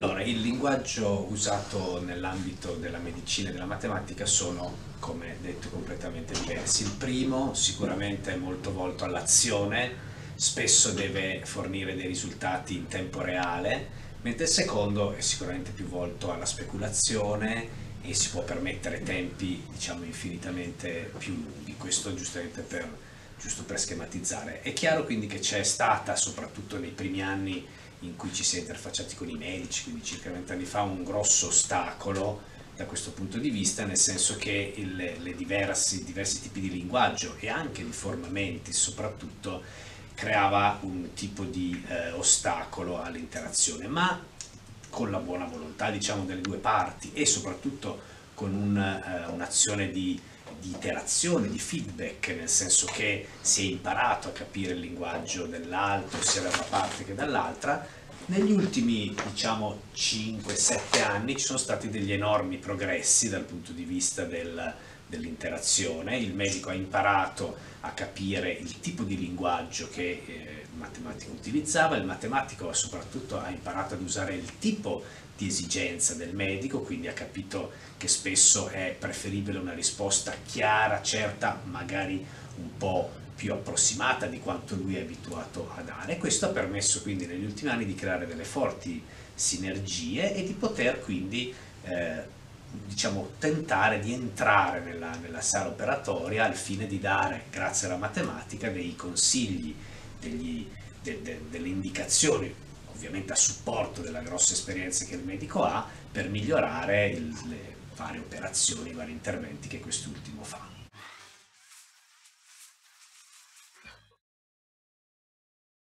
Allora, il linguaggio usato nell'ambito della medicina e della matematica sono, come detto, completamente diversi. Il primo sicuramente è molto volto all'azione, spesso deve fornire dei risultati in tempo reale, mentre il secondo è sicuramente più volto alla speculazione e si può permettere tempi, diciamo, infinitamente più lunghi. Questo giusto per schematizzare. È chiaro quindi che c'è stata, soprattutto nei primi anni in cui ci si è interfacciati con i medici, quindi circa 20 anni fa, un grosso ostacolo da questo punto di vista, nel senso che diversi tipi di linguaggio e anche di formamenti soprattutto creava un tipo di ostacolo all'interazione, ma con la buona volontà, diciamo, delle due parti e soprattutto con un'azione di interazione, di feedback, nel senso che si è imparato a capire il linguaggio dell'altro, sia da una parte che dall'altra. Negli ultimi, diciamo, 5-7 anni ci sono stati degli enormi progressi dal punto di vista dell'interazione. Il medico ha imparato a capire il tipo di linguaggio che il matematico utilizzava, il matematico soprattutto ha imparato ad usare il tipo di esigenza del medico, quindi ha capito che spesso è preferibile una risposta chiara, certa, magari un po' più approssimata di quanto lui è abituato a dare. Questo ha permesso quindi negli ultimi anni di creare delle forti sinergie e di poter quindi diciamo, tentare di entrare nella sala operatoria al fine di dare, grazie alla matematica, dei consigli, delle indicazioni, ovviamente a supporto della grossa esperienza che il medico ha, per migliorare le varie operazioni, i vari interventi che quest'ultimo fa.